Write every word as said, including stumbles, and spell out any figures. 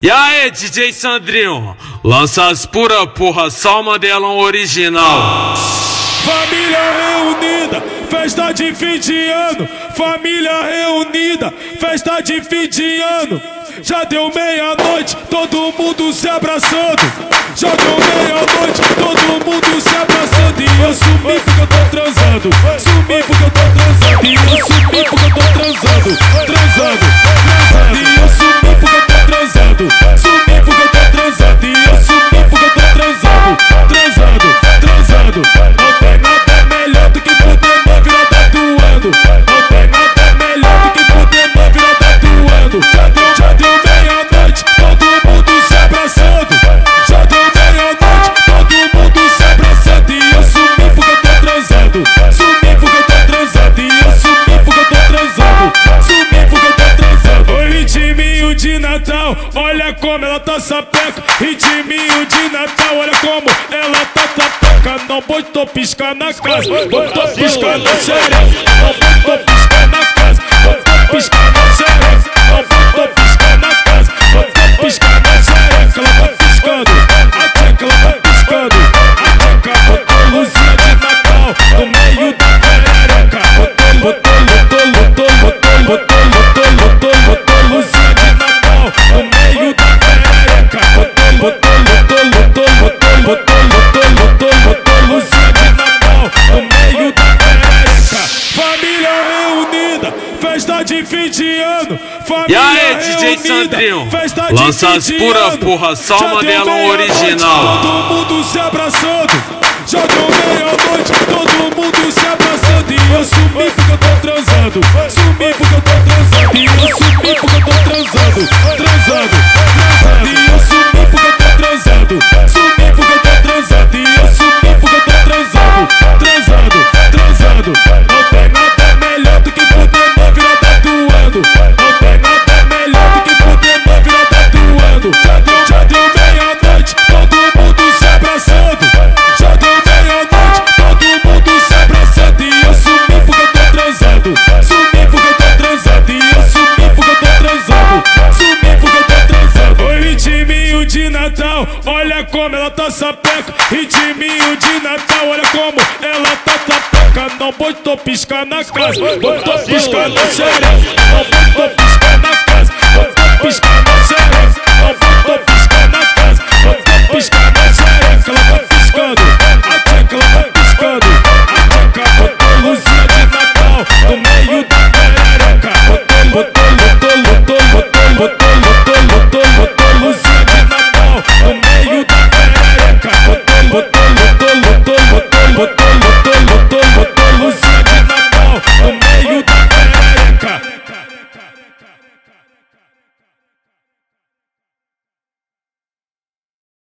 E aí, D J Sandrinho, lança as pura porra, só Mandelão original. Família reunida, festa de fim de ano. Família reunida, festa de fim de ano. Já deu meia-noite, todo mundo se abraçando. Já deu meia-noite, todo mundo se abraçando. E eu sumi porque eu tô transando. Sumi porque eu tô transando. E eu sumi porque eu tô transando. Transando, transando. E eu sumi porque eu tô transando. Sumi porque eu tô transando. E eu sumi porque eu tô transando. Transando, transando. Não tem nada melhor do que poder me virar tatuando. Não tem nada melhor do que poder me virar tatuando. Já deu, já deu meia-noite, todo mundo se abraçando. Já deu meia-noite, todo mundo se abraçando. E eu sumi porque eu tô transando. Sumi porque eu tô transando. E eu sumi porque eu tô transando. Sumi porque eu tô transando. Oi, ritminho de Natal, olha como ela tá sapeca. Ritminho de Natal, olha como ela tá sapeca. Não botou piscar na casa, botou piscar na xereca. Não botou piscar na casa, botou piscar na xereca. Não botou piscar na casa, botou piscar na xereca. Ela tá piscando, a tcheca ela tá piscando. A tcheca botou luzinha de Natal no meio da perereca. Botou, botou, botou, botou, botou, botou, botou, botou, botou luzinha de Natal no meio da perereca. Botou, botou, botou, botou, botou, botou, botou, botou, botou luzinha de Natal no meio da perereca. Família reunida, festa de fim de ano. E aí, D J Sandrinho, lança as pura porra, só Mandelão original. Todo mundo se abraçando. Já deu meia-noite, todo mundo se abraçando. E eu sumi porque eu tô transando. Sumi porque eu tô transando. E eu sumi porque eu tô transando. Transando, transando. E eu sumi porque eu tô transando. Sumi porque eu tô transando. E eu sumi porque eu tô transando. Transando, transando. Não tem nada melhor do que poder me virar tatuando. Não tem nada melhor do que poder me virar tatuando. Já deu, já deu meia-noite, todo mundo se abraçando. Já deu meia-noite, todo mundo se abraçando. E eu sumi porque eu tô transando. Sumi porque eu tô transando. E eu sumi porque eu tô transando. Sumi porque eu tô transando. Oi, ritminho de Natal, olha como ela tá sapeca. Ritminho de Natal, olha como ela tá sapeca. Não botou piscar na casa, botou piscar na xereca. Não botou piscar